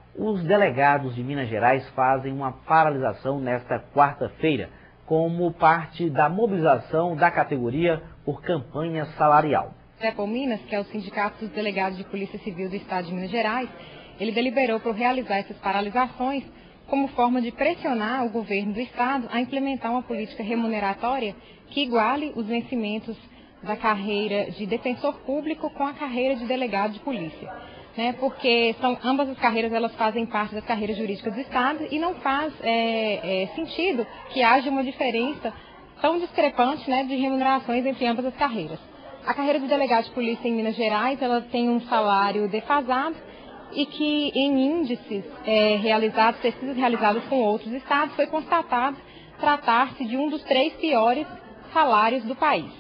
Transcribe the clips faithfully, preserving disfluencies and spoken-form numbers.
Os delegados de Minas Gerais fazem uma paralisação nesta quarta-feira, como parte da mobilização da categoria por campanha salarial. O Cepol Minas, que é o Sindicato dos Delegados de Polícia Civil do Estado de Minas Gerais, ele deliberou para realizar essas paralisações como forma de pressionar o governo do Estado a implementar uma política remuneratória que iguale os vencimentos da carreira de defensor público com a carreira de delegado de polícia. Né, porque são, ambas as carreiras elas fazem parte das carreiras jurídicas do Estado e não faz é, é, sentido que haja uma diferença tão discrepante, né, de remunerações entre ambas as carreiras. A carreira de delegado de polícia em Minas Gerais ela tem um salário defasado e que em índices é, realizados, pesquisas realizadas com outros estados, foi constatado tratar-se de um dos três piores salários do país.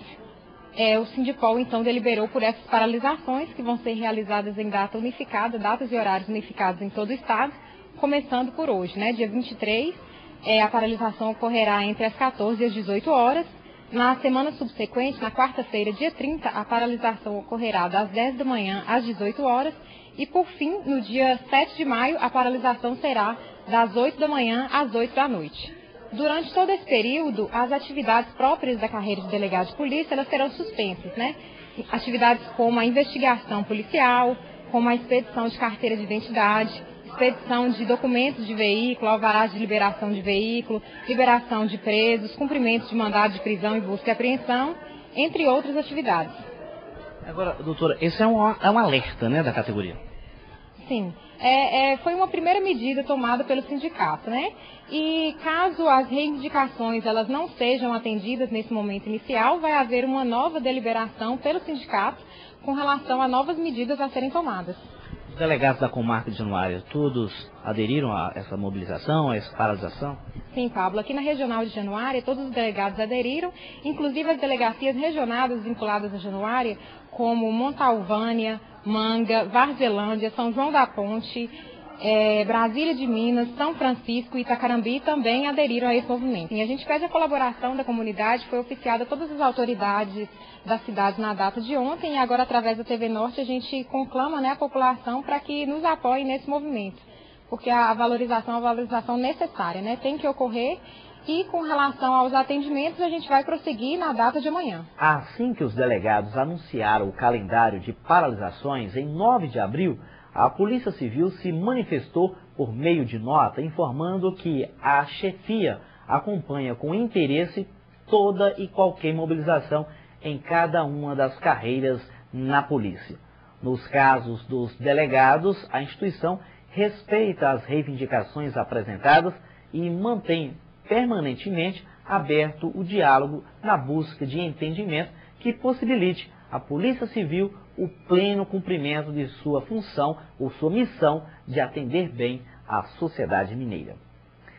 É, o Sindipol, então, deliberou por essas paralisações, que vão ser realizadas em data unificada, datas e horários unificados em todo o estado, começando por hoje, né, dia vinte e três, é, a paralisação ocorrerá entre as quatorze e as dezoito horas. Na semana subsequente, na quarta-feira, dia trinta, a paralisação ocorrerá das dez da manhã às dezoito horas. E, por fim, no dia sete de maio, a paralisação será das oito da manhã às oito da noite. Durante todo esse período, as atividades próprias da carreira de delegado de polícia, elas serão suspensas, né? Atividades como a investigação policial, como a expedição de carteira de identidade, expedição de documentos de veículo, alvarás de liberação de veículo, liberação de presos, cumprimento de mandado de prisão e busca e apreensão, entre outras atividades. Agora, doutora, esse é um, é um alerta, né, da categoria? Sim. É, é, foi uma primeira medida tomada pelo sindicato, né? E caso as reivindicações elas não sejam atendidas nesse momento inicial, vai haver uma nova deliberação pelo sindicato com relação a novas medidas a serem tomadas. Os delegados da comarca de Januária, todos aderiram a essa mobilização, a essa paralisação? Sim, Pablo. Aqui na regional de Januária, todos os delegados aderiram, inclusive as delegacias regionadas vinculadas a Januária, como Montalvânia, Manga, Varzelândia, São João da Ponte, é, Brasília de Minas, São Francisco e Itacarambi também aderiram a esse movimento. E a gente pede a colaboração da comunidade, foi oficiada a todas as autoridades das cidades na data de ontem e agora através da T V Norte a gente conclama, né, a população para que nos apoie nesse movimento, porque a valorização é uma valorização necessária, né, tem que ocorrer. E com relação aos atendimentos, a gente vai prosseguir na data de amanhã. Assim que os delegados anunciaram o calendário de paralisações, em nove de abril, a Polícia Civil se manifestou por meio de nota, informando que a chefia acompanha com interesse toda e qualquer mobilização em cada uma das carreiras na polícia. Nos casos dos delegados, a instituição respeita as reivindicações apresentadas e mantém permanentemente aberto o diálogo na busca de entendimento que possibilite à Polícia Civil o pleno cumprimento de sua função ou sua missão de atender bem à sociedade mineira.